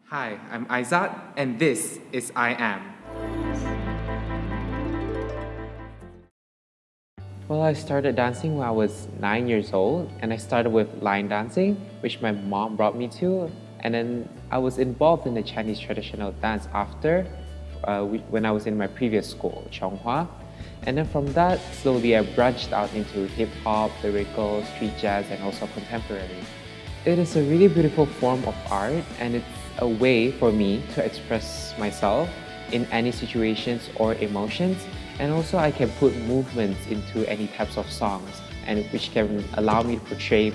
Hi, I'm Aizat, and this is I Am. Well, I started dancing when I was 9 years old, and I started with line dancing, which my mom brought me to. And then I was involved in the Chinese traditional dance after, when I was in my previous school, Chonghua. And then from that, slowly I branched out into hip hop, lyrical, street jazz, and also contemporary. It is a really beautiful form of art, and it's a way for me to express myself in any situations or emotions. And also I can put movements into any types of songs, and which can allow me to portray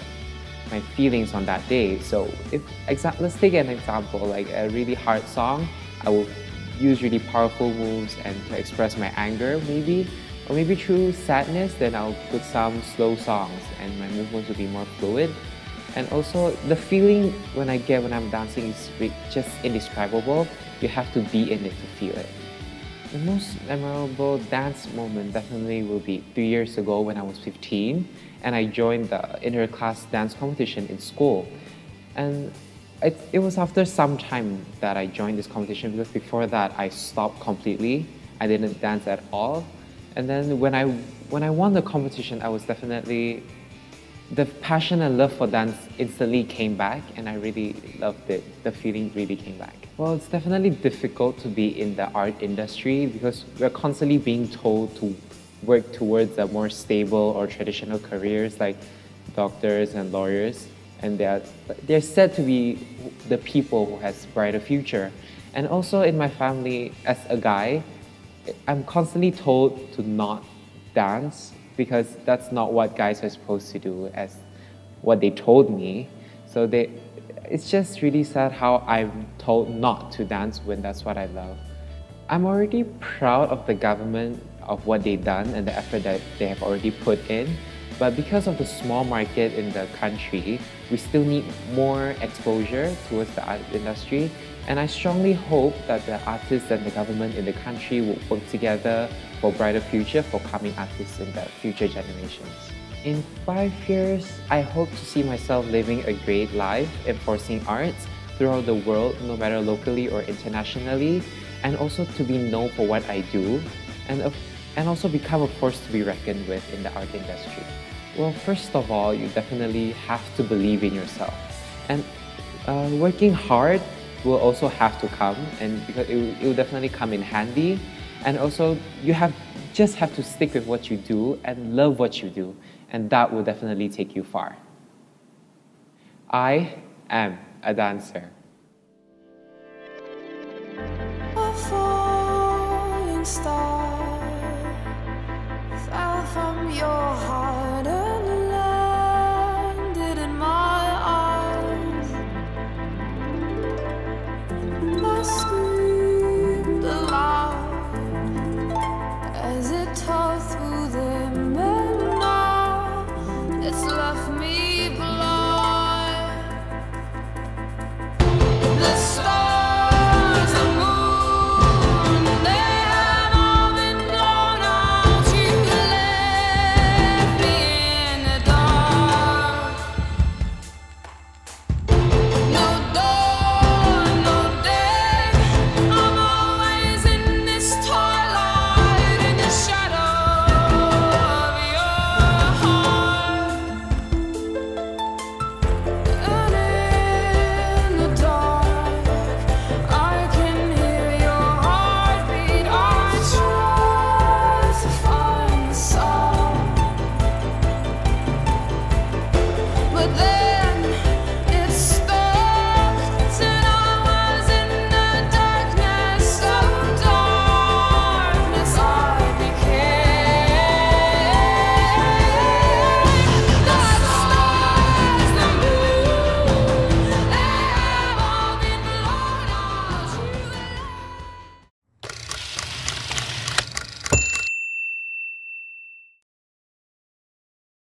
my feelings on that day. So let's take an example, like a really hard song, I will use really powerful moves and to express my anger maybe, or maybe through sadness, then I'll put some slow songs and my movements will be more fluid. And also the feeling when I'm dancing is just indescribable. You have to be in it to feel it. The most memorable dance moment definitely will be 3 years ago when I was 15 and I joined the inter-class dance competition in school. And it was after some time that I joined this competition, because before that I stopped completely. I didn't dance at all. And then when I won the competition, I was definitely, the passion and love for dance instantly came back, and I really loved it. The feeling really came back. Well, it's definitely difficult to be in the art industry because we're constantly being told to work towards a more stable or traditional careers like doctors and lawyers, and they're said to be the people who has brighter future. And also in my family, as a guy, I'm constantly told to not dance because that's not what guys are supposed to do, as what they told me. So it's just really sad how I'm told not to dance when that's what I love. I'm already proud of the government, of what they've done and the effort that they have already put in. But because of the small market in the country, we still need more exposure towards the art industry. And I strongly hope that the artists and the government in the country will work together for a brighter future for coming artists in the future generations. In 5 years, I hope to see myself living a great life, enforcing arts throughout the world, no matter locally or internationally, and also to be known for what I do, and also become a force to be reckoned with in the art industry. Well, first of all, you definitely have to believe in yourself. And working hard will also have to come, and because it will definitely come in handy. And also, just have to stick with what you do and love what you do, and that will definitely take you far. I am a dancer. A falling star fell from your heart and landed in my arms. I screamed aloud as it tore through them, and now it's left me